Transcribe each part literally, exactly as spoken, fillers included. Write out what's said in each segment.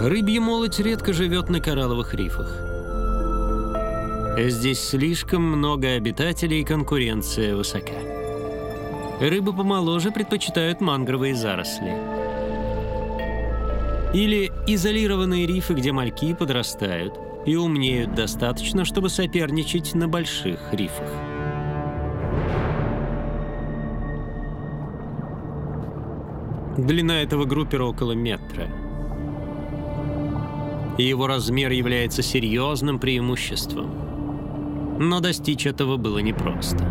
Рыбья молоть редко живет на коралловых рифах. Здесь слишком много обитателей и конкуренция высока. Рыбы помоложе предпочитают мангровые заросли. Или изолированные рифы, где мальки подрастают и умнеют достаточно, чтобы соперничать на больших рифах. Длина этого группера около метра. И его размер является серьезным преимуществом. Но достичь этого было непросто.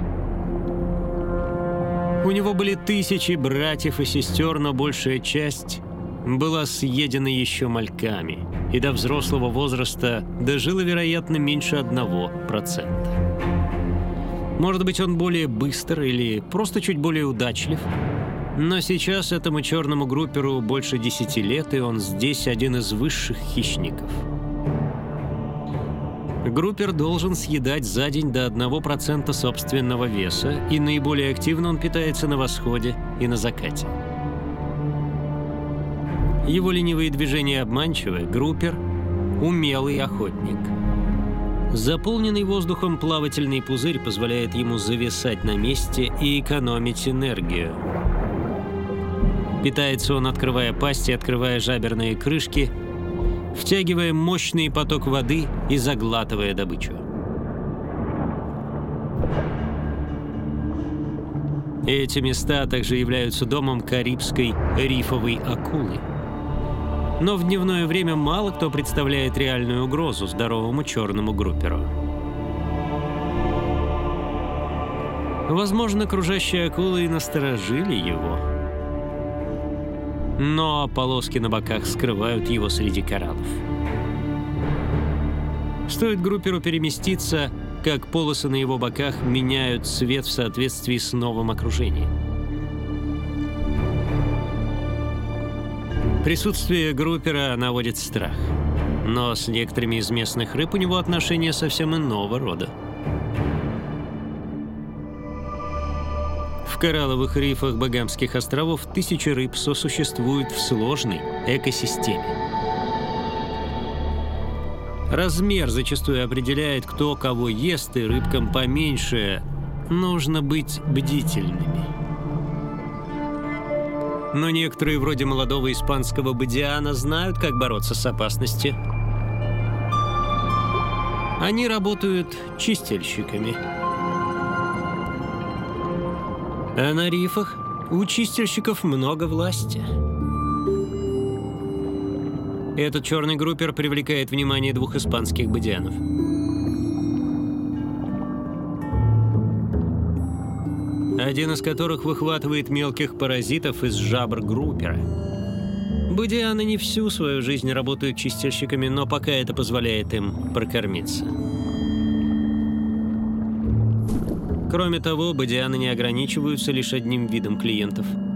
У него были тысячи братьев и сестер, но большая часть была съедена еще мальками, и до взрослого возраста дожило, вероятно, меньше одного процента. Может быть, он более быстр или просто чуть более удачлив, но сейчас этому черному групперу больше десяти лет, и он здесь один из высших хищников. Группер должен съедать за день до одного процента собственного веса, и наиболее активно он питается на восходе и на закате. Его ленивые движения обманчивы, группер – умелый охотник. Заполненный воздухом плавательный пузырь позволяет ему зависать на месте и экономить энергию. Питается он, открывая пасть и открывая жаберные крышки, втягивая мощный поток воды и заглатывая добычу. Эти места также являются домом карибской рифовой акулы. Но в дневное время мало кто представляет реальную угрозу здоровому черному групперу. Возможно, кружащие акулы и насторожили его. Но полоски на боках скрывают его среди кораллов. Стоит групперу переместиться, как полосы на его боках меняют цвет в соответствии с новым окружением. Присутствие группера наводит страх, но с некоторыми из местных рыб у него отношения совсем иного рода. В коралловых рифах Багамских островов тысячи рыб сосуществуют в сложной экосистеме. Размер зачастую определяет, кто кого ест, и рыбкам поменьше нужно быть бдительными. Но некоторые, вроде молодого испанского бадиана, знают, как бороться с опасностью. Они работают чистильщиками. А на рифах у чистильщиков много власти. Этот черный группер привлекает внимание двух испанских бадианов. Один из которых выхватывает мелких паразитов из жабр группера. Бадианы не всю свою жизнь работают чистильщиками, но пока это позволяет им прокормиться. Кроме того, бадианы не ограничиваются лишь одним видом клиентов.